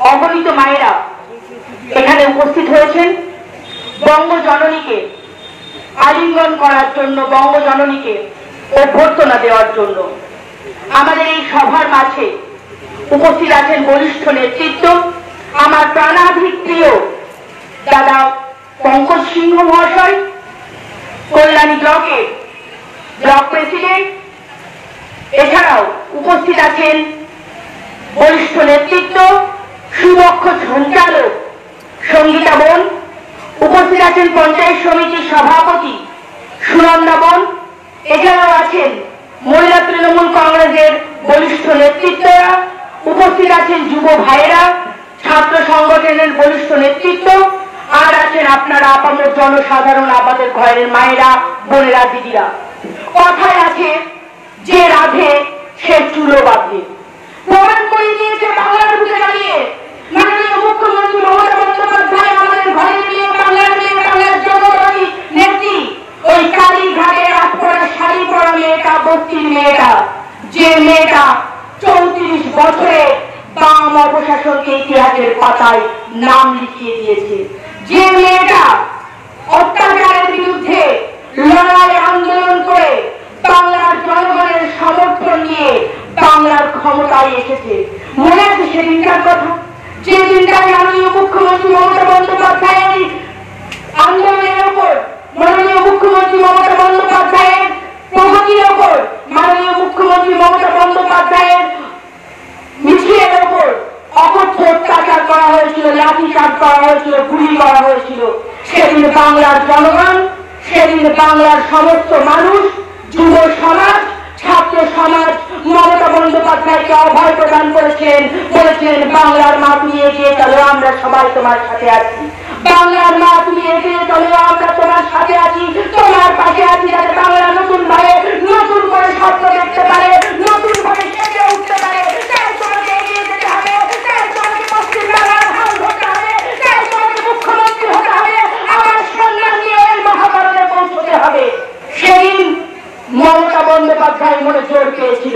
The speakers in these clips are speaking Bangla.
অগণিত মায়েরা এখানে উপস্থিত হয়েছেন বঙ্গজননীকে আলিঙ্গন করার জন্য, বঙ্গজননীকে অভ্যর্থনা দেওয়ার জন্য। আমাদের এই সভার মাঝে উপস্থিত আছেন বরিষ্ঠ নেতৃত্ব, আমার প্রাণাধিক প্রিয় দাদা পঙ্কজ সিংহ মহাশয়, কল্যাণী ব্লকের ব্লক প্রেসিডেন্ট। এছাড়াও উপস্থিত আছেন বরিষ্ঠ নেতৃত্ব, সুদক্ষ সঞ্চালক সঙ্গীতা বোন, উপস্থিত আছেন পঞ্চায়েত সমিতির সভাপতি সুনন্দা বোন। এছাড়াও আছেন মহিলা তৃণমূল কংগ্রেসের বরিষ্ঠ নেতৃত্বরা, উপস্থিত আছেন যুব ভাইয়েরা, ছাত্র সংগঠনের বরিষ্ঠ নেতৃত্ব, আর আছেন আপনারা আপামর জনসাধারণ, আমাদের ঘরের মায়েরা, বোনেরা, দিদিরা। কথায় আছে যে রাধে সে চুলো বাঁধে। প্রমাণ করে দিয়েছে বাংলার বুকে দাঁড়িয়ে মাননীয় মুখ্যমন্ত্রী মমতা বন্দ্যোপাধ্যায় আমাদের ঘরে নিয়ে বাংলার মেয়ে, বাংলার জনগণী নেত্রী, ওই কালীঘাটে আপনারা শাড়ি পরা মেয়েটা, বস্তির মেয়েটা, যে মেয়েটা 34 বছরে বাম অপশাসনকে ইতিহাসের পাতায় নাম লিখিয়ে দিয়েছে, যে মেয়েটা অত্যাচারের বিরুদ্ধে লড়াই আন্দোলন করে বাংলার জনগণের সমর্থন নিয়ে বাংলার ক্ষমতায় এসেছে। মনে আছে সেদিনকার কথা, যে দিনটায় মাননীয় মুখ্যমন্ত্রী মমতা বন্দ্যোপাধ্যায়ের আন্দোলনের ওপর, মাননীয় মুখ্যমন্ত্রী মমতা বন্দ্যোপাধ্যায়ের প্রগতির ওপর, মাননীয় মুখ্যমন্ত্রী মমতা বন্দ্যোপাধ্যায়ের মিছিলের ওপর অকথ্য অত্যাচার করা হয়েছিল, লাঠিচার্জ করা হয়েছিল, গুলি করা হয়েছিল। সেদিন বাংলার জনগণ, সেদিন বাংলার সমস্ত মানুষ, যুব সমাজ, ছাত্র সমাজ মমতা বন্দ্যোপাধ্যায়কে অভয় প্রদান করেছেন, বলেছেন বাংলার মা তুমি এগিয়ে চলো, আমরা সবাই তোমার সাথে আছি। বাংলার মা তুমি এগিয়ে চলো, আমরা তোমার সাথে আছি, তোমার পাশে আছি, যাতে বাংলা নতুন ভাবে নতুন করে স্বপ্ন দেখতে পারে, নতুন ভাবে সেজে উঠতে পারে। তাই তোমাকে এগিয়ে যেতে হবে, তাই তোমাকে পশ্চিম বাংলার হাল ধরতে হবে, তাই তোমাকে মুখ্যমন্ত্রী হতে হবে, আমার সম্মান নিয়ে এই মহাভারতে পৌঁছতে হবে। সেদিন মমতা বন্দ্যোপাধ্যায় মনে জোর পেয়েছিল,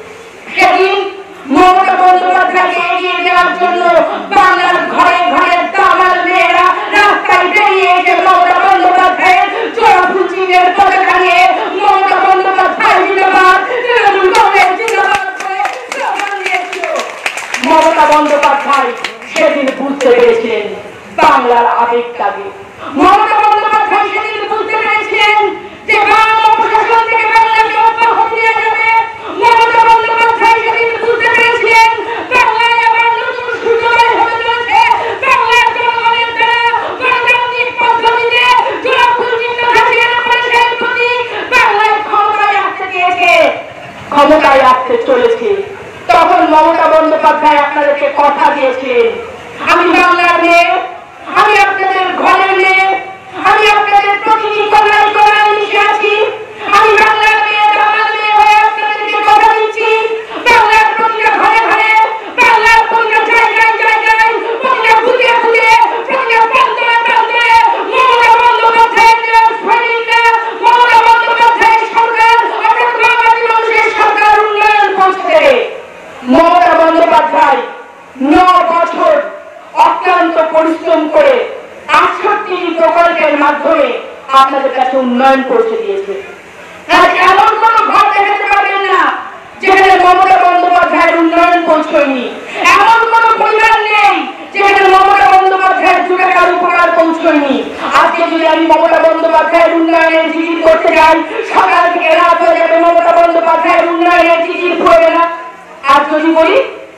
সেদিন মমতা বন্দ্যোপাধ্যায়কে এগিয়ে দেওয়ার জন্য বাংলার ঘরে ঘরে দামাল মেয়েরা রাস্তায় বেরিয়ে এসে মমতা বন্দ্যোপাধ্যায়ের চোরা ফুচিনের পতাকা নিয়ে মমতা বন্দ্যোপাধ্যায় জিন্দাবাদ, তৃণমূল কংগ্রেস জিন্দাবাদ করে স্লোগান দিয়েছিল। মমতা বন্দ্যোপাধ্যায় সেদিন বুঝতে পেরেছিলেন বাংলার আবেগটাকে। মমতা বন্দ্যোপাধ্যায় সেদিন বুঝতে পেরেছিলেন যে বাম অপশাসন থেকে বাংলাকে অব্যাহতি দেওয়া যাবে। মমতা বন্দ্যোপাধ্যায় সেদিন বুঝতে পেরেছিলেন বাংলায় আবার নতুন সূর্যোদয় হতে চলেছে। বাংলার জনগণের দ্বারা গণতান্ত্রিক পদ্ধতিতে জোড়াফুল চিন্তাধারীর মানুষের প্রতি বাংলায় ক্ষমতায় আসতে চেয়েছে, ক্ষমতায় আসতে চলেছে। তখন মমতা বন্দ্যোপাধ্যায় আপনাদেরকে কথা দিয়েছিলেন, আমি বাংলার মেয়ে, আমি আপনাদের ঘরের মেয়ে, আমি আপনাদের প্রতিটি কল্যাণ করায় মিশে আছি, আমি বাংলার মেয়ে, বাংলার মেয়ে হয়ে আপনাদেরকে কথা দিচ্ছি। বাংলার প্রতিটা ঘরে ঘরে, বাংলার প্রতিটা জায়গায় জায়গায়, প্রতিটা বুথে বুথে, প্রতিটা প্রান্তরে প্রান্তরে মমতা বন্দ্যোপাধ্যায়ের ফ্যামিলিটা, মমতা বন্দ্যোপাধ্যায়ের সরকার, অর্থাৎ বাংলাদেশ মানুষের সরকার উন্নয়ন করছে। মমতা বন্দ্যোপাধ্যায় 9 বছর অক্লান্ত পরিশ্রম করে 68টি প্রকল্পের মাধ্যমে আপনাদের কাছে উন্নয়ন পৌঁছে দিয়েছে। আজ এমন কোন ঘর দেখাতে পারবেন না যেখানে মমতা বন্দ্যোপাধ্যায়ের উন্নয়ন পৌঁছয়নি, এমন কোন পরিবার নেই যেখানে মমতা বন্দ্যোপাধ্যায়ের 2 টাকার উপকার পৌঁছয়নি। আজকে যদি আমি মমতা বন্দ্যোপাধ্যায়ের উন্নয়নের জিজির করতে যাই, সকাল থেকে রাত হয়ে যাবে, মমতা বন্দ্যোপাধ্যায়ের উন্নয়নের জিজির পড়বে না। আর যদি বলি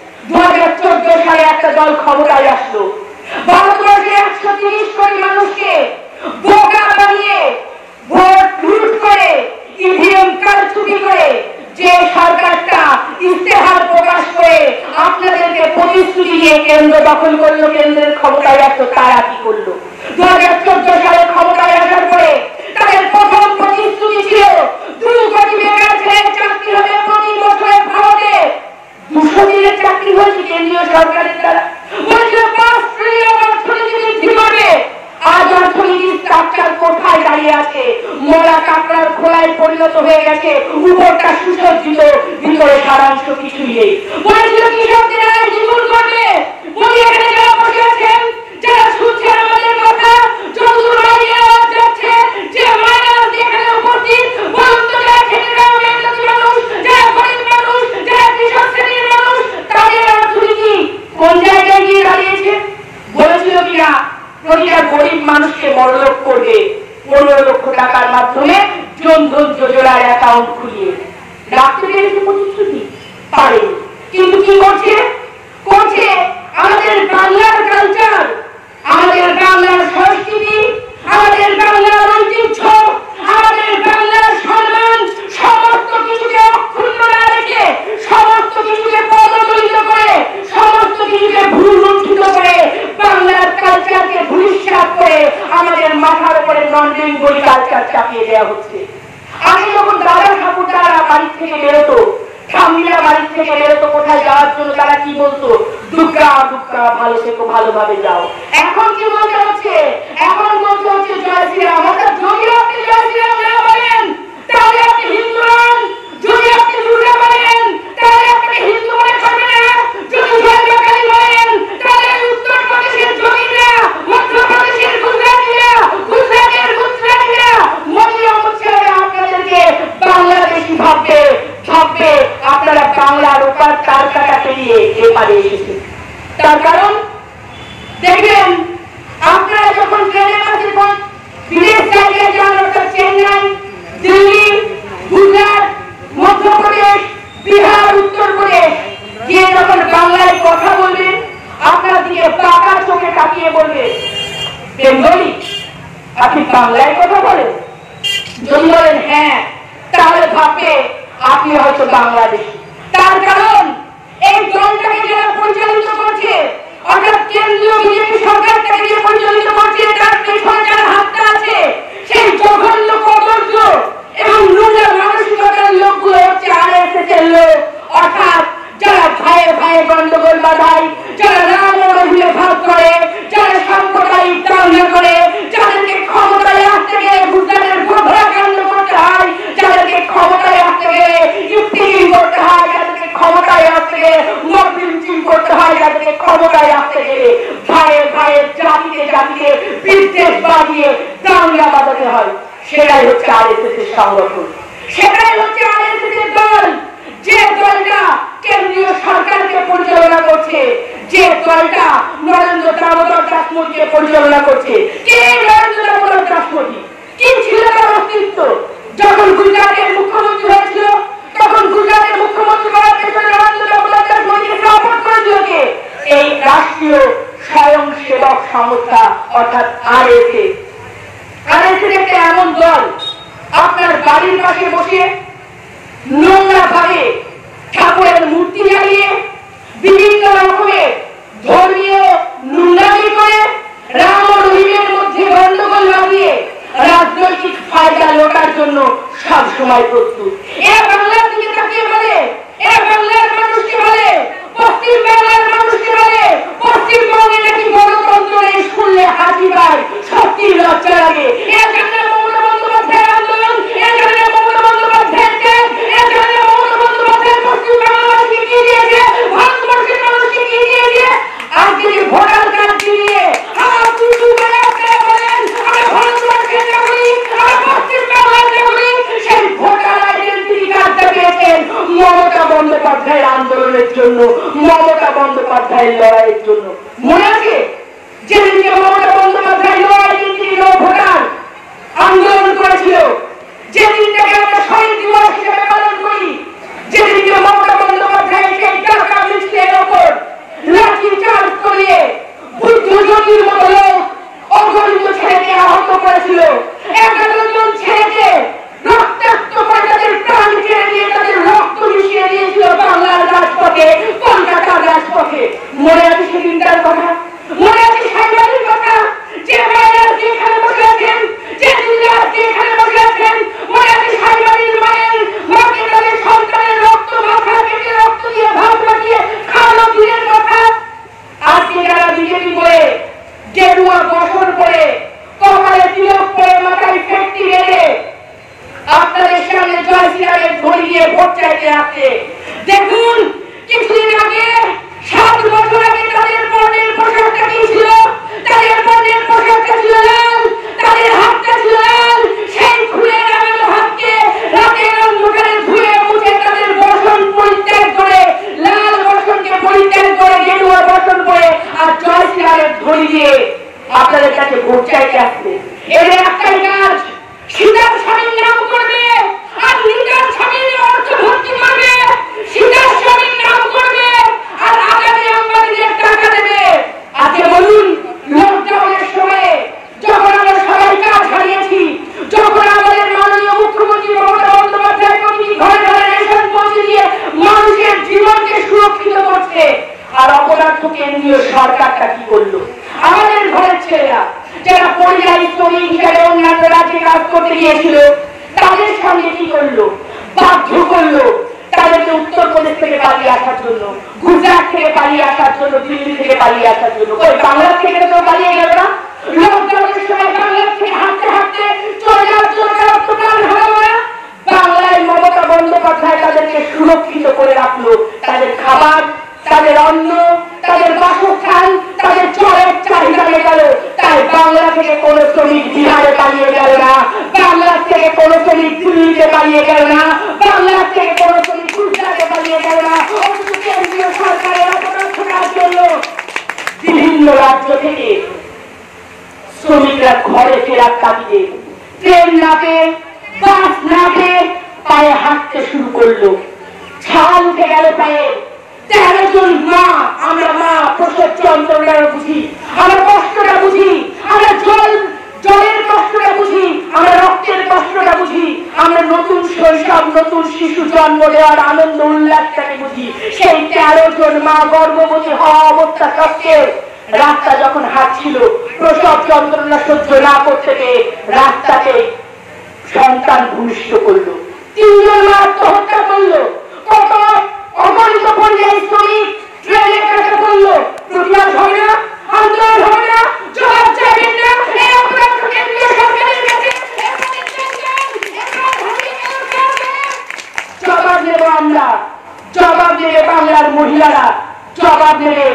2014 সালে একটা দল ক্ষমতায় আসলো, ভারতবর্ষে 130 কোটি মানুষকে বোকা বানিয়ে ভোট লুট করে ইভিএম কারচুপি করে যে সরকারটা ইস্তেহার প্রকাশ করে আপনাদেরকে প্রতিশ্রুতি দিয়ে কেন্দ্র দখল করলো, কেন্দ্রের ক্ষমতায় আসলো, তারা কি করলো? 2014 সালে ক্ষমতায় আসার পরে তাদের প্রথম প্রতিশ্রুতি ছিল 2 কোটি বেকার ছেলের চাকরি হবে প্রতি বছরে। ভারতে 200 দিনের চাকরি হয়েছে কেন্দ্রীয় সরকারের দ্বারা, বলছিল 5 ট্রিলিয়ন অর্থনীতি বৃদ্ধি করবে। আজ অর্থনীতির স্ট্রাকচার কোথায় দাঁড়িয়ে আছে? মরা কাঁকড়ার খোলায় পরিণত হয়ে গেছে, উপরটা সুসজ্জিত, ভিতরে সারাংশ কিছুই নেই। বলেছিল কৃষকদের আয় দ্বিগুণ করবে, বলি এখানে মাধ্যমে জনধন যোজনার অ্যাকাউন্ট খুলিয়ে রাখতে পেরেছে প্রতিশ্রুতি পারে, কিন্তু কি করছে করছে আমাদের বাংলার কালচার, আমাদের বাংলার সংস্কৃতি, আমাদের বাংলার ঐতিহ্য, আমাদের বাংলার সম্মান সমস্ত কিছুকে অক্ষুণ্ণ না রেখে, সমস্ত কিছুকে পদদলিত করে, সমস্ত কিছুকে ভুলুণ্ঠিত করে, বাংলার কালচারকে ধূলিসাৎ করে আমাদের মাথার উপরে নন বেঙ্গলি কালচার চাপিয়ে দেওয়া হচ্ছে। আগে যখন দাদা ঠাকুরদারা বাড়ি থেকে বেরোতো, ঠাম্মিরা বাড়ি থেকে বেরোতো কোথায় যাওয়ার জন্য, তারা কি বলতো? দুর্গা দুর্গা ভালো থেকো, ভালোভাবে যাও। এখন কি বলতে হচ্ছে? এখন বলতে হচ্ছে জয় শ্রীরাম। অর্থাৎ যদি আপনি জয় শ্রীরাম না বলেন তাহলে আপনি হিন্দু নন, যদি আপনি দুর্গা বলেন তাহলে আপনাকে হিন্দু মনে করবে না, যদি জয় মা কালী বলেন তাহলে উত্তরপ্রদেশের যোগীরা, মধ্যপ্রদেশের গুজরাটিরা, গুজরাটের গুজরাটিরা, মোদী অমিত শাহ আপনাদেরকে বাংলাদেশি ভাববে, ভাববে আপনারা বাংলার ওপার তার কাটা পেরিয়ে এপারে এসেছে। তার কারণ দেখবেন আপনারা যখন ট্রেনে মাঝে বিদেশ জায়গায় যান, অর্থাৎ চেন্নাই, দিল্লি, গুজরাট, মধ্যপ্রদেশ, বিহার, উত্তরপ্রদেশ গিয়ে যখন বাংলায় কথা বলবেন, আপনার দিকে পাকা চোখে তাকিয়ে বলবেন বেঙ্গলি, আপনি বাংলায় কথা বলেন? যদি বলেন হ্যাঁ, তাহলে ভাববে আপনি হয়তো বাংলাদেশী। তার কারণ এই দলটাকে যারা পরিচালিত করছে, অর্থাৎ কেন্দ্রীয় বিজেপি সরকারটাকে যে পরিচালিত করছে, তার পেছনে যারা হাতটা আছে, সেই জঘন্য কদর্য এবং নোংরা মানসিকতার লোকগুলো হচ্ছে আরএসএস এর লোক। অর্থাৎ যারা ভাইয়ে ভাইয়ে গন্ডগোল বাধায়, যারা রাম ও রহিমে ভাগ করে, যারা সাম্প্রদায়িক দাঙ্গা করে, যাদেরকে ক্ষমতায় আসতে গেলে গুজরাটের গোধরা কাণ্ড করতে হয়, যাদেরকে ক্ষমতায় আসতে গেলে ইফতিকিং করতে হয়, যাদেরকে ক্ষমতায় আসতে গেলে মব লিঞ্চিং করতে হয়, যাদেরকে ক্ষমতায় আসতে গেলে ভাইয়ে ভাইয়ে জাতিতে জাতিতে বিদ্বেষ বাড়িয়ে দাঙ্গা বাঁধাতে হয়, সেটাই হচ্ছে আরএসএস এর সংগঠন, সেটাই হচ্ছে আরএসএস এর দল। যে দলটা কেন্দ্রীয় সরকারকে পরিচালনা করছে, যে দলটা নরেন্দ্র দামোদর দাস মোদীকে পরিচালনা করছে। কে নরেন্দ্র দামোদর দাস মোদী? কি ছিল তার অস্তিত্ব? যখন গুজরাটের মুখ্যমন্ত্রী হয়েছিল, তখন গুজরাটের মুখ্যমন্ত্রী করার পেছনে নরেন্দ্র দামোদর দাস মোদীকে সাপোর্ট করেছিল কে? এই রাষ্ট্রীয় স্বয়ংসেবক সংস্থা, অর্থাৎ আরএসএস। আরএসএস একটা এমন দল, আপনার বাড়ির পাশে বসে নোংরা ভাবে ঠাকুরের মূর্তি জ্বালিয়ে, বিভিন্ন রকমের ধর্মীয় নোংরামি করে, রাম ও রহিমের মধ্যে গন্ডগোল লাগিয়ে রাজনৈতিক ফায়দা লোটার জন্য সব সময় প্রস্তুত। এরা বাংলার দিকে তাকিয়ে বলে, এরা বাংলার মানুষকে বলে, পশ্চিম বাংলার মানুষকে বলে পশ্চিমবঙ্গে নাকি গণতন্ত্র নেই, শুনলে হাসি পায়, সত্যি লজ্জা লাগে। এরা জানে মমতা বন্দ্যোপাধ্যায়ের আন্দোলন, এরা জানে মমতা বন্দ্যোপাধ্যায়ের ত্যাগ, এরা জানে মমতা বন্দ্যোপাধ্যায় পশ্চিম বাংলাদেশকে কি দিয়েছে, ভারতবর্ষের মানুষকে কি দিয়েছে। আজকে যে ভোটার কার্ড দিয়ে আমার দুটো বেলা আপনারা বলেন আমরা ভারতবর্ষের নাগরিক, আমরা পশ্চিম বাংলার নাগরিক, সেই ভোটার আইডেন্টিটি কার্ডটা পেয়েছেন মমতা বন্দ্যোপাধ্যায়ের আন্দোলনের জন্য, মমতা বন্দ্যোপাধ্যায়ের লড়াইয়ের জন্য। মনে আছে যেদিনকে Mamata Bandyopadhyay no identity no voter আন্দোলন করেছিল, যেদিনটাকে আমরা শহীদ দিবস হিসেবে পালন করি, যেদিনকে মমতা বন্দ্যোপাধ্যায় সেই টাকা মিছিলের ওপর লাঠি চার্জ করিয়ে বুদ্ধজনির মতো লোক অগণিত ছেলেকে আহত করেছিল, 11 জন ছেলেকে রক্তাক্ত করে তাদের প্রাণ কেড়ে দিয়ে তাদের রক্ত মিশিয়ে দিয়েছিল বাংলার রাজপথে, কলকাতার রাজপথে। মনে আছে সেদিনটার কথা? মনে আছে সাংবাদিক কথা? যে মায়েরা যেখানে বসে আছেন, যে দিদিরা যেখানে বসে আছেন, মনে আছে সাংবাদিক মায়ের মাকে তাদের সন্তানের রক্ত মাথা কেটে রক্ত দিয়ে ভাত মাখিয়ে খাওয়ানো দিনের কথা? আজকে যারা বিজেপি করে, গেরুয়া বসন করে, কপালে তিলক করে, মাথায় ফেটটি বেঁধে আপনাদের সামনে জয় শ্রীরামের ধ্বনি দিয়ে ভোট চাইতে আসছে, দেখুন কিছুদিন আগে 7 বছর আগে তাদের বর্ণের পোশাকটা কি ছিল? তাদের বর্ণের পোশাকটা ছিল লাল, তাদের হাতটা ছিল লাল। সেই খুলে নামানো হাতকে রাতের অন্ধকারে ধুয়ে মুছে তাদের বসন পরিত্যাগ করে, লাল বসনকে পরিত্যাগ করে গেরুয়া বসন করে আর জয় শ্রীরামের ধ্বনি দিয়ে আপনাদের কাছে ভোট চাইতে আসছে। এদের একটাই কাজ, সীতার স্বামী আর অপদার্থ কেন্দ্রীয় সরকারটা কি করলো? আমাদের ঘরের ছেলেরা যারা পরিযায়ী শ্রমিক হিসাবে অন্যান্য রাজ্যে কাজ করতে গিয়েছিল তাদের সঙ্গে কি করলো? বাধ্য করলো তাদেরকে উত্তরপ্রদেশ থেকে পালিয়ে আসার জন্য, গুজরাট থেকে পালিয়ে আসার জন্য, দিল্লি থেকে পালিয়ে আসার জন্য। ওই বাংলার থেকে তো পালিয়ে গেল না? লকডাউনের সময় বাংলার থেকে হাঁটতে হাঁটতে চলে যাওয়ার জন্য প্রাণ হারাবো না? বাংলায় মমতা বন্দ্যোপাধ্যায় তাদেরকে সুরক্ষিত করে রাখলো, তাদের খাবার, তাদের অন্ন, তাদের বাসস্থান, তাদের চরের চাহিদা মেটাল। তাই বাংলা থেকে কোন শ্রমিক বিহারে পালিয়ে গেল না, বাংলা থেকে কোন শ্রমিক দিল্লিতে পালিয়ে গেল না, বাংলা থেকে কোন শ্রমিক গুজরাটে পালিয়ে গেল না। কেন্দ্রীয় সরকারের অপরাধের জন্য বিভিন্ন রাজ্য থেকে শ্রমিকরা ঘরে ফেরার দাবিতে ট্রেন না পেয়ে, বাস না পেয়ে পায়ে হাঁটতে শুরু করলো। ছাল উঠে গেল পায়ে। 13 জন মা, আমরা মা প্রসব যন্ত্রণা বুঝি, আমরা কষ্টটা বুঝি, আমরা জলের কষ্টটা বুঝি, আমরা রক্তের কষ্টটা বুঝি, আমরা নতুন শৈশব, নতুন শিশু জন্ম দেওয়ার আনন্দ উল্লাসটাকে বুঝি। সেই 13 জন মা গর্ভবতী হওয়া অবস্থা সত্ত্বেও রাস্তা যখন হাঁটছিল, প্রসব যন্ত্রণা সহ্য না করতে পেরে রাস্তাতে সন্তান ভূমিষ্ঠ করলো। 3 জন মা আত্মহত্যা করলো। কত অগণিত পরিযায়ী শ্রমিক ট্রেনে কাটা করলো। প্রতিবাদ হবে না? আন্দোলন হবে না? জবাব চাইবেন না? এই অপরাধ কেন্দ্রীয় সরকারের কাছে জবাব নেব আমরা, জবাব দেবে বাংলার মহিলারা, জবাব দেবে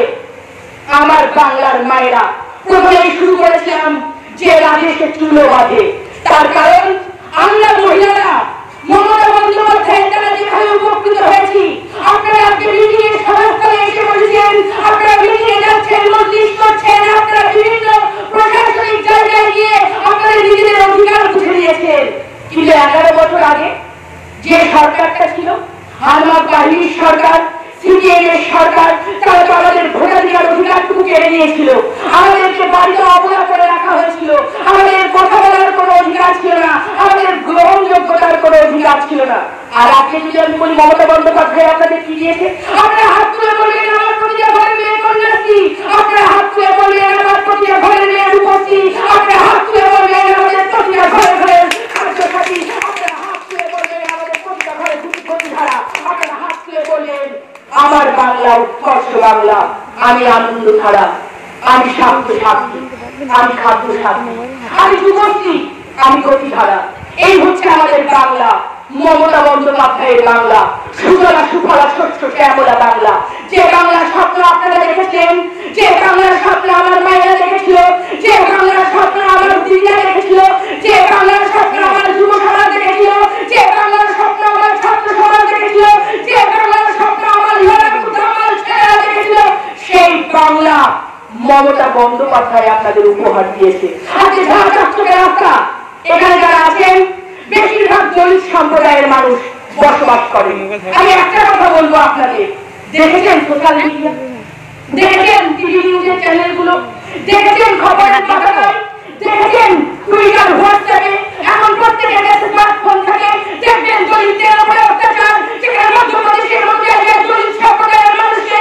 আমার বাংলার মায়েরা। প্রথমেই শুরু করেছিলাম যে রাজেশে চুলো বাঁধে, তার কারণ আমরা মহিলারা মমতা বন্দ্যোপাধ্যায়ের দ্বারা যেখানে উপকৃত হয়েছি। আপনারা আজকে মিটিংয়ে সভাস্থলে এসে বসেছেন, আপনারা মিটিংয়ে যাচ্ছেন, মজলিস করছেন, আপনারা বিভিন্ন প্রশাসনিক জায়গায় গিয়ে আপনাদের নিজেদের অধিকার বুঝে নিয়েছেন। কিন্তু 11 বছর আগে যে সরকারটা ছিল, হারমাত বাহিনীর সরকার, সিপিএম এর সরকার, তারা তো আমাদের ভোটাধিকার অধিকারটুকু কেড়ে নিয়েছিল। আমাদেরকে বাড়িতে অবহেলা করে রাখা হয়েছিল, আমাদের কথা বলার কোনো অধিকার ছিল না, আমাদের গ্রহণযোগ্যতার কোনো অধিকার ছিল না। আর আজকে যদি আমি বলি মমতা বন্দ্যোপাধ্যায় আপনাদের কি দিয়েছে, আপনারা হাত তুলে বলবেন আমার প্রতিটা ঘরের মেয়ে কন্যাশ্রী, আপনারা হাত তুলে বলবেন আমার প্রতিটা ঘরের মেয়ে রূপশ্রী, আপনারা হাত তুলে বলবেন আমাদের প্রতিটা ঘরে ঘরে খাদ্যসাথী, আপনারা হাত তুলে বলবেন আমাদের প্রতিটা ঘরে গতিধারা, আপনারা হাত তুলে বলবেন আমার বাংলা উৎকর্ষ বাংলা, আমি আনন্দ ধারা, আমি শান্ত সাথী, আমি খাদ্য সাথী, আমি যুবশ্রী, আমি গতিধারা। এই হচ্ছে আমাদের বাংলা, মমতা বন্দ্যোপাধ্যায়ের বাংলা, সুজলা সুফলা শস্য শ্যামলা বাংলা। যে বাংলার স্বপ্ন আপনারা দেখেছেন, যে বাংলার স্বপ্ন আমার মায়েরা দেখেছিল, যে বাংলার স্বপ্ন আমার দিদিরা দেখেছিল, যে বাংলার স্বপ্ন আমার যুব সমাজ দেখেছিল, যে বাংলার স্বপ্ন আমার ছাত্র সমাজ দেখেছিল, যে বাংলার স্বপ্ন আমার ছেলেরা দেখেছিল, সেই বাংলা মমতা বন্দ্যোপাধ্যায় আপনাদের উপহার দিয়েছে। আজকে ঝাড়চকচকে রাস্তা, এখানে যারা আছেন বেশিরভাগ দলিত সম্প্রদায়ের মানুষ বসবাস করেন। আমি একটা কথা বলবো আপনাদের, দেখেছেন সোশ্যাল মিডিয়া, দেখেছেন টিভি নিউজের চ্যানেলগুলো, দেখেছেন খবরের পাতায়, দেখেছেন টুইটার, হোয়াটসঅ্যাপে, এখন প্রত্যেকের কাছে স্মার্টফোন থাকে, দেখবেন দলিতদের উপরে অত্যাচার, যেখানে মধ্যপ্রদেশের মধ্যে দলিত সম্প্রদায়ের মানুষকে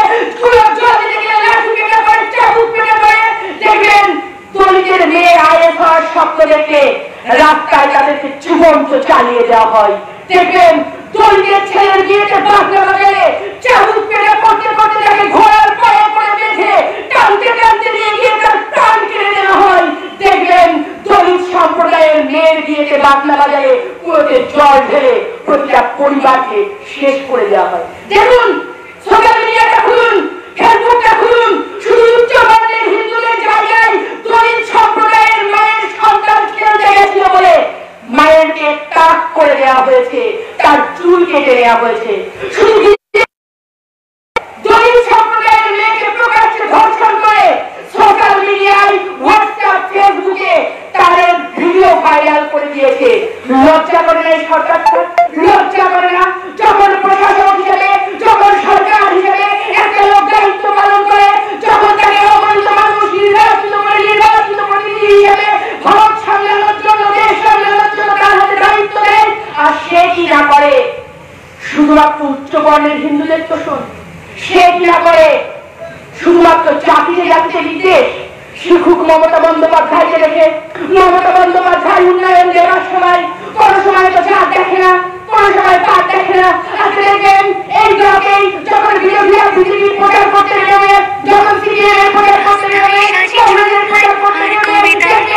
জল দিতে গেলে লাঠি পেটে পড়ে, চাবুক পেটে পড়ে, দেখবেন দলিতের মেয়ে আইএস হওয়ার স্বপ্ন দেখে রাস্তায় তাদেরকে জীবন্ত চালিয়ে দেওয়া হয়। দেখবেন দলিতের ছেলের বিয়েতে বাঁধা বাজারে চাবুক পেটে পড়তে পড়তে তাকে ঘোড়ার পায়ে করে বেঁধে টানতে টানতে নিয়ে গিয়ে তার প্রাণ কেড়ে নেওয়া হয়। দেখবেন দলিত সম্প্রদায়ের মেয়ের বিয়েতে বাঁধা বাজারে পুরোতে জল ঢেলে প্রতিটা পরিবারকে শেষ করে দেওয়া হয়। দেখুন সোশ্যাল মিডিয়াটা খুলুন, ফেসবুকটা খুলুন, শুধু উচ্চ বর্ণের হিন্দুদের জায়গায় দলিত সম্প্রদায়ের মায়ের সন্তান খেলতে গেছিল বলে মায়েরকে তাক করে দেওয়া হয়েছে, তার চুল কেটে নেওয়া হয়েছে। শুধু দলিত সম্প্রদায়ের মেয়েকে প্রকাশ্যে ধর্ষণ করে সোশ্যাল মিডিয়ায়, হোয়াটসঅ্যাপ, ফেসবুকে তাদের ভিডিও ভাইরাল করে দিয়েছে। লজ্জা করে না এই সরকারটা? লজ্জা করে না? যখন প্রশাসক হিসেবে, যখন সরকার হিসেবে একটা লোক দায়িত্ব পালন করে, যখন তাকে অগণিত মানুষ নির্বাচিত প্রতিনিধি হিসেবে ভারত সামলানোর জন্য, দেশ সামলানোর জন্য তার হাতে দায়িত্ব দেয়, আর সে কি না করে শুধুমাত্র উচ্চ বর্ণের হিন্দুদের তোষণ, সে কি না করে শুধুমাত্র জাতিতে জাতিতে বিদ্বেষ শিক্ষক মমতা বন্দ্যোপাধ্যায়কে দেখে মমতা বন্দ্যোপাধ্যায় উন্নয়ন দেওয়ার সময় কোন সময় তো চাঁদ দেখে না, কোন সময় পাত দেখে না। আজকে দেখবেন এই ব্লকেই যখন বিরোধীরা বিজেপি প্রচার করতে বেরোবে, যখন সিপিএম এর প্রচার করতে বেরোবে, কংগ্রেসের প্রচার করতে বেরোবে,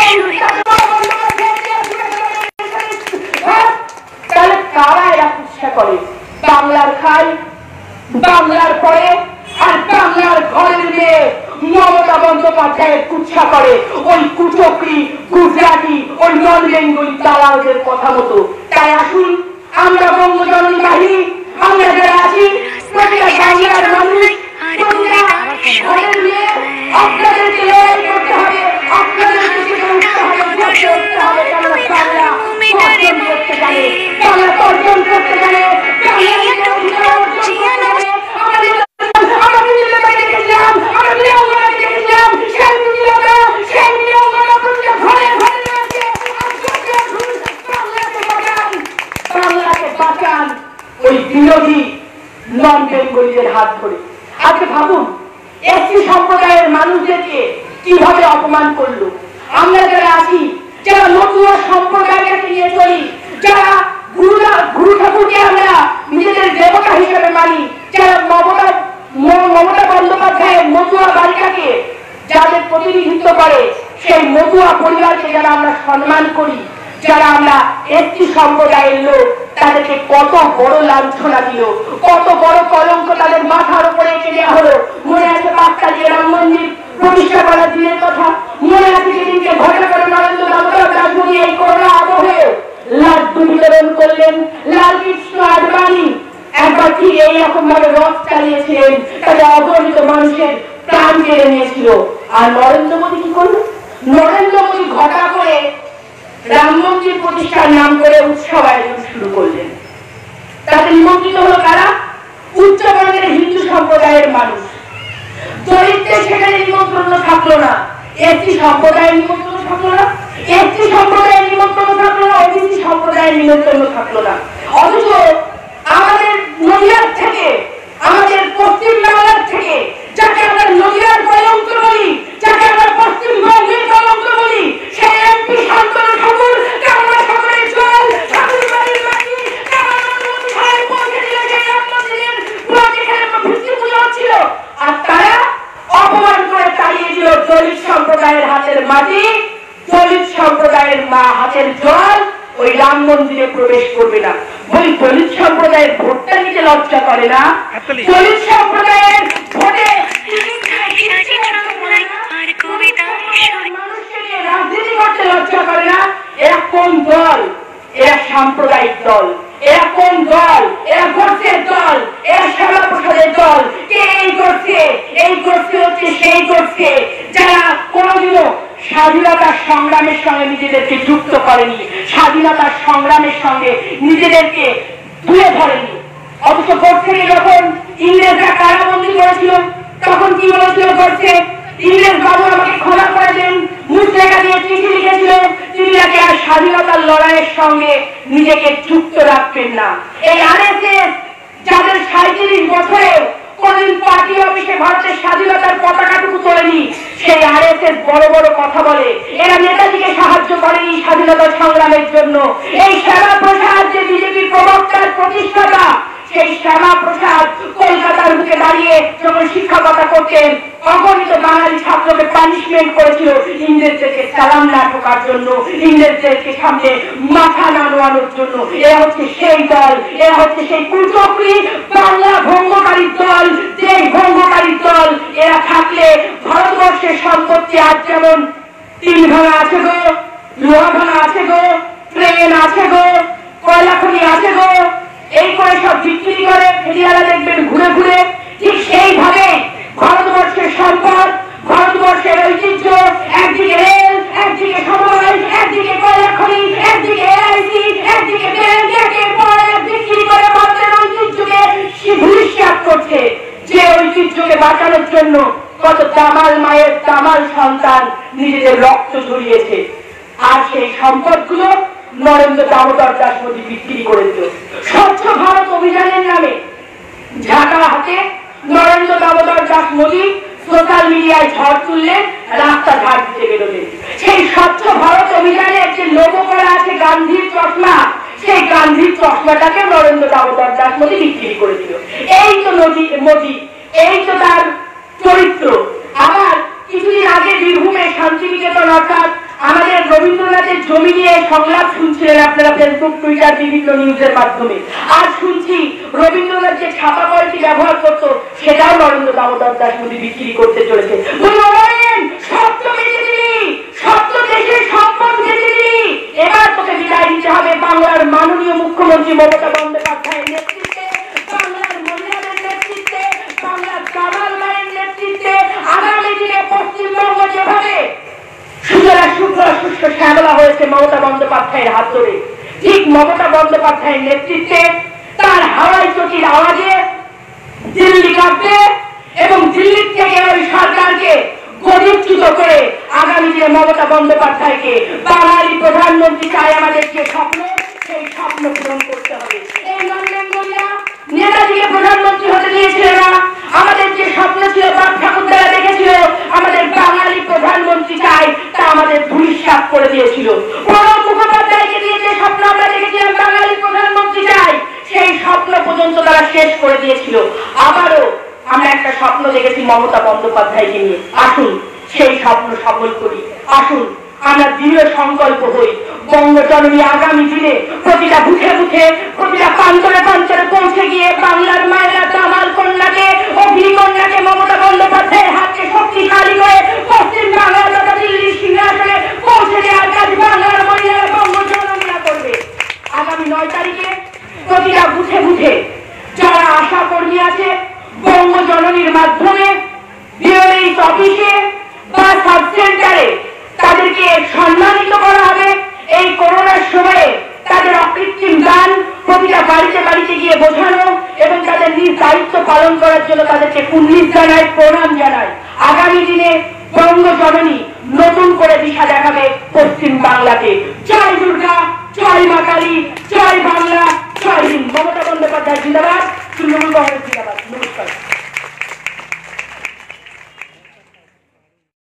তাহলে কারা এরা কুৎসা করে? বাংলার খাই, বাংলার পরে আর বাংলার ঘরের মেয়ে মমতা বন্দ্যোপাধ্যায়ের কুৎসা করে ওই কুচক্রি গুজরাটি ওই নন বেঙ্গলি দালালদের কথা মতো। তাই আসুন আমরা বঙ্গজননী বাহিনী, আমরা যারা আছি প্রতিটা বাংলার মানুষ, প্রতিটা ঘরের মেয়ে, আপনাদেরকে লড়াই করতে হবে, আপনাদেরকে উঠতে হবে, উঠতে হবে। বাংলা অর্জন করতে জানে, বাংলা অর্জন করতে জানে, ওই বিরোধী নন বেঙ্গলিদের হাত ধরে। আজকে ভাবুন এসটি সম্প্রদায়ের মানুষদেরকে কিভাবে অপমান করলো। আমরা যারা আছি, যারা নতুন সম্প্রদায়কে নিয়ে চলি, যারা গুরু ঠাকুরকে আমরা নিজেদের দেবতা হিসেবে মানি, যারা মমতা বন্দ্যোপাধ্যায়ের মতুয়া বালিকাকে যাদের প্রতিনিধিত্ব করে, সেই মতুয়া পরিবারকে যারা আমরা সম্মান করি, যারা আমরা এসটি সম্প্রদায়ের লোক, তাদেরকে কত বড় লাঞ্ছনা দিল, কত বড় কলঙ্ক তাদের মাথার উপরে এঁকে দেওয়া হলো। মনে আছে পাঁচটালিয়া রাম মন্দির প্রতিষ্ঠা করার দিনের কথা? মনে আছে যেদিনকে ঘটা করে নরেন্দ্র দামোদর দাস মোদী এই করোনা আবহে লাড্ডু বিতরণ করলেন, লালকৃষ্ণ আডবাণী একবার ঠিক এইরকম ভাবে রথ চালিয়েছিলেন, তাদের অগণিত মানুষের প্রাণ কেড়ে নিয়েছিল। আর নরেন্দ্র মোদী কি করলো? নরেন্দ্র মোদী ঘটা করে রাম মন্দির প্রতিষ্ঠার নাম করে উৎসব আয়োজন শুরু করলেন। তাতে নিমন্ত্রিত হলো কারা? উচ্চবর্গের হিন্দু সম্প্রদায়ের মানুষ। দরিদ্রের সেখানে নিমন্ত্রণ থাকলো না, এসটি সম্প্রদায়ের নিমন্ত্রণ থাকলো না, এসটি সম্প্রদায়ের নিমন্ত্রণ থাকলো না, ওবিসি সম্প্রদায়ের নিমন্ত্রণ থাকলো না। অথচ আমাদের নদিয়ার থেকে, আমাদের পশ্চিম বাংলার থেকে, যাকে আমরা নদিয়ার কলঙ্ক বলি, যাকে আমরা পশ্চিমবঙ্গের কলঙ্ক বলি, সেই এমপি শান্তনু ঠাকুর কামনা সকলের জল ঠাকুর বাড়ির মাটি পৌঁছে দিল, সেই রামমন্দিরের যেখানে ভিত্তি পুজো হচ্ছিল, আর তারা অপমান করে তাড়িয়ে দিল দলিত সম্প্রদায়ের হাতের মাটি, দলিত সম্প্রদায়ের হাতের জল ওই রাম মন্দিরে প্রবেশ করবে না। ওই দলিত সম্প্রদায়ের ভোটটা নিতে লজ্জা করে না? দলিত সম্প্রদায়ের ভোটে রাজনীতি করতে লজ্জা করে না? এরা কোন দল? এরা সাম্প্রদায়িক দল। এরা কোন দল? এরা গোষ্ঠীর দল, এরা শ্যামা প্রসাদের দল। কে এই গোষ্ঠী? এই গোষ্ঠী হচ্ছে সেই গোষ্ঠী যারা কোনদিনও স্বাধীনতার সংগ্রামের সঙ্গে নিজেদেরকে যুক্ত করেনি, স্বাধীনতার সংগ্রামের সঙ্গে নিজেদেরকে তুলে ধরেনি। অথচ গোষ্ঠীকে যখন ইংরেজরা কারাবন্দী করেছিল, তখন কি বলেছিল গোষ্ঠী? ইংরেজ বাবু আমাকে ক্ষমা করে দেন, মুদ্রা দিয়ে চিঠি লিখেছিল, তিনি নাকি আর স্বাধীনতার লড়াইয়ের সঙ্গে নিজেকে যুক্ত রাখবেন না। এই আরএসএস যাদের 37 বছরে কোনদিন পার্টি অফিসে ভারতের স্বাধীনতার পতাকাটুকু তোলেনি, সেই আরএসএস বড় বড় কথা বলে। এরা নেতাজিকে সাহায্য করেনি স্বাধীনতার সংগ্রামের জন্য। এই শ্যামা প্রসাদ যে বিজেপির প্রবক্তার প্রতিষ্ঠাতা, সেই শ্যামা প্রসাদ কলকাতার বুকে দাঁড়িয়ে যখন শিক্ষকতা করতেন, অগণিত বাঙালি ছাত্রকে পানিশমেন্ট করেছিল ইংরেজদেরকে সালাম না ঠোকার জন্য, ইংরেজদেরকে সামনে মাথা না নোয়ানোর জন্য। এরা হচ্ছে সেই দল, এরা হচ্ছে সেই কুচক্রী বাংলা ভঙ্গকারী দল, যে ভঙ্গকারী দল। এরা থাকলে ভারতবর্ষের সম্পত্তি আজ যেমন তিল ভাঙা আছে গো, লোহা ভাঙা আছে গো, ট্রেন আছে গো, কয়লা খনি আছে গো, এই করে সব বিক্রি করে ফেরিয়ালা দেখবেন ঘুরে ঘুরে। ঠিক সেইভাবে ভারতবর্ষের সম্পদ, ভারতবর্ষের ঐতিহ্য, একদিকে রেল, একদিকে সময়, একদিকে কয়লা খনি, একদিকে এলআইসি, একদিকে ব্যাংক, একের পর এক বিক্রি করে ভারতের ঐতিহ্যকে ধূলিসাৎ করছে। যে ঐতিহ্যকে বাঁচানোর জন্য কত দামাল মায়ের দামাল সন্তান নিজেদের রক্ত ঝরিয়েছে, আর সেই সম্পদগুলো নরেন্দ্র দামোদর দাস মোদী বিক্রি করে দিল। স্বচ্ছ ভারত অভিযানের নামে ঝাঁকা হাতে নরেন্দ্র দামোদর দাস মোদী সোশ্যাল মিডিয়ায় ঝড় তুললেন, রাস্তা ঝাড় দিতে বেরোলেন। সেই স্বচ্ছ ভারত অভিযানের যে লোগো করা আছে গান্ধীর চশমা, সেই গান্ধীর চশমাটাকে নরেন্দ্র দামোদর দাস মোদী বিক্রি করেছিল। এই তো মোদী, এই তো তার চরিত্র। আবার কিছুদিন আগে বীরভূমে শান্তিনিকেতন অর্থাৎ আমাদের রবীন্দ্রনাথের জমি নিয়ে সংলাপ শুনছিলেন আপনারা ফেসবুক, টুইটার, বিভিন্ন নিউজের মাধ্যমে। আর শুনছি রবীন্দ্রনাথ যে ছাপা কলটি ব্যবহার করতো সেটাও নরেন্দ্র দামোদর দাস মোদী বিক্রি করতে চলেছে। সত্য বেঁচে দিলি, সত্য দেশের সম্পদ বেঁচে দিলি, এবার তোকে বিদায় দিতে হবে বাংলার মাননীয় মুখ্যমন্ত্রী মমতা বন্দ্যোপাধ্যায়ের নেতৃত্বে, বাংলার মহিলাদের নেতৃত্বে, বাংলার কামাল মায়ের নেতৃত্বে। আগামী দিনে পশ্চিমবঙ্গ যেভাবে সুজলা শুভ্র সুস্থ শ্যামলা হয়েছে মমতা বন্দ্যোপাধ্যায়ের হাত ধরে, ঠিক মমতা বন্দ্যোপাধ্যায়ের নেতৃত্বে তার হাওয়াই চটির আওয়াজে দিল্লি কাঁপবে এবং দিল্লির থেকে ওই সরকারকে গদিচ্যুত করে আগামী দিনে মমতা বন্দ্যোপাধ্যায়কে বাঙালি প্রধানমন্ত্রী চাই। আমাদের যে স্বপ্ন, সেই স্বপ্ন পূরণ করতে হবে। এই নরেন্দ্ররা নেতাজিকে প্রধানমন্ত্রী হতে দিয়েছিল না। আমাদের যে স্বপ্ন ছিল, বাপ ঠাকুর দ্বারা দেখেছিল আমাদের বাঙালি প্রধানমন্ত্রী চাই, তা আমাদের ধূলিসাৎ করে দিয়েছিল। প্রণব মুখোপাধ্যায়কে দিয়ে যে স্বপ্ন আমরা দেখেছিলাম বাঙালি প্রধানমন্ত্রী চাই, সেই স্বপ্ন পর্যন্ত তারা শেষ করে দিয়েছিল। আবারও আমরা একটা স্বপ্ন দেখেছি মমতা বন্দ্যোপাধ্যায়কে নিয়ে। আসুন সেই স্বপ্ন সফল করি, আসুন আমরা দৃঢ় সংকল্প হই। বঙ্গজননী আগামী দিনে প্রতিটা বুথে বুথে, প্রতিটা প্রান্তরে প্রান্তরে পৌঁছে গিয়ে বাংলার মায়েরা দামাল কন্যাকে ও কন্যাকে মমতা বন্দ্যোপাধ্যায়ের হাতকে শক্তিশালী করে পশ্চিম বাংলার তথা দিল্লির সিংহাসনে পৌঁছে দেওয়ার কাজ বাংলার মহিলারা বঙ্গজননীরা করবে। আগামী 9 তারিখে প্রতিটা বুথে বুথে যারা আশা কর্মী আছে বঙ্গজননীর মাধ্যমে বিএলএইচ অফিসে বা সাব সেন্টারে তাদেরকে সম্মানিত করা হবে। এই করোনার সময়ে তাদের অকৃত্রিম দান প্রতিটা বাড়িতে বাড়িতে গিয়ে বোঝানো এবং তাদের নিজ দায়িত্ব পালন করার জন্য তাদেরকে কুর্নিশ জানায়, প্রণাম জানায়। আগামী দিনে বঙ্গজননী নতুন করে দিশা দেখাবে পশ্চিম বাংলাকে। জয় দুর্গা, জয় মা কালী, জয় বাংলা, জয় হিন্দ। মমতা বন্দ্যোপাধ্যায় জিন্দাবাদ, তৃণমূল কংগ্রেস জিন্দাবাদ। নমস্কার।